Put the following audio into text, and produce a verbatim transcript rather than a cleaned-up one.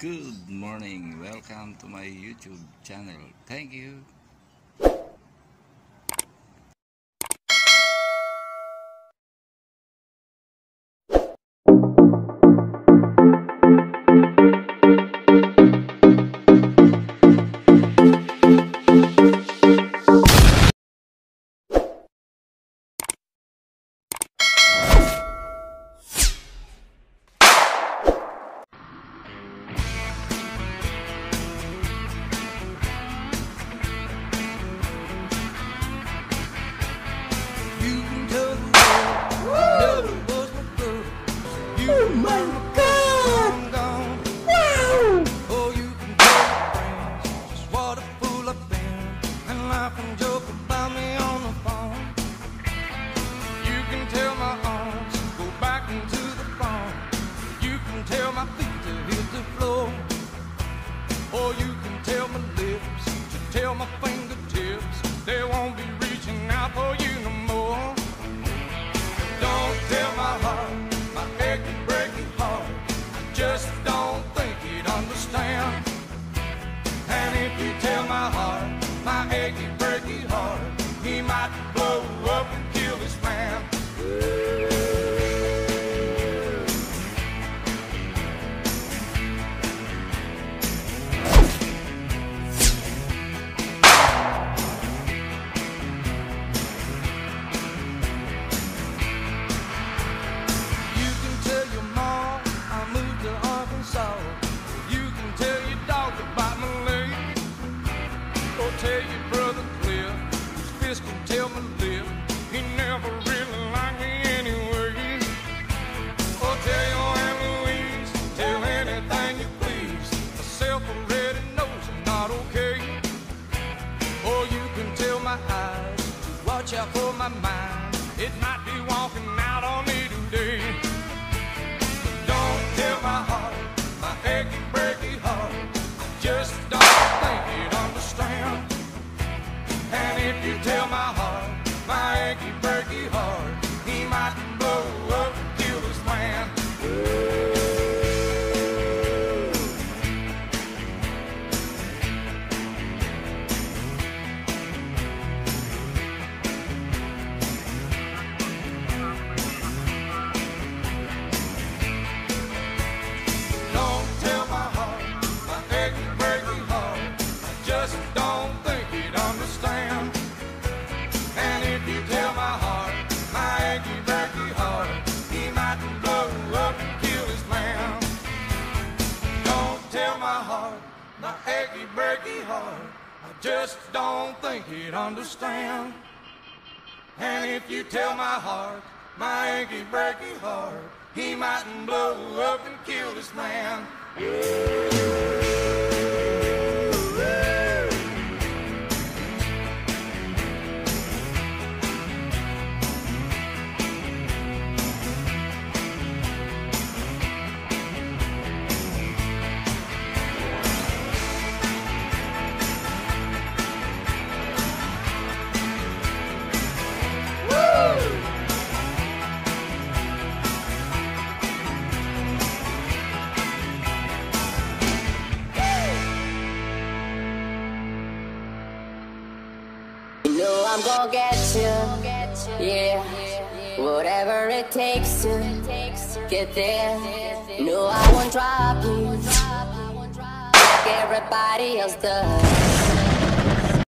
Good morning, welcome to my YouTube channel. Thank you. Oh my God! Wow! Oh, you can tell your friends just what a fool I've been, and laugh and joke about me on the phone. You can tell my arms go back into the phone. You can tell my feet to hit the floor. Or you can tell my lips to tell my fingertips they won't be reaching out for you no more. Don't tell my heart, my achy, breaky heart, I just don't think he'd understand. And if you tell my heart, my achy, breaky heart, he might blow up and kill this man. Tell your brother Cliff, his fist can tell my lip, he never really liked me anyway. Or tell your Aunt Louise, tell anything you please, myself already knows I'm not okay. Or you can tell my eyes to watch out for my mind, it might be walking out on me today. Don't tell my heart, my achy, breaky heart, I just don't think you'd understand. And if you tell my heart, my achy, breaky heart, he might blow up and kill this man. Don't tell my heart, my achy, breaky heart, I just don't think he'd understand. And if you tell my heart, my achy, breaky heart, he might blow up and kill this man. Don't tell my heart, my achy, breaky heart, I just don't think he'd understand. And if you tell my heart, my achy, breaky heart, he might blow up and kill this man. You know I'm gonna get you, yeah. Whatever it takes to get there. No, I won't drop you like everybody else does.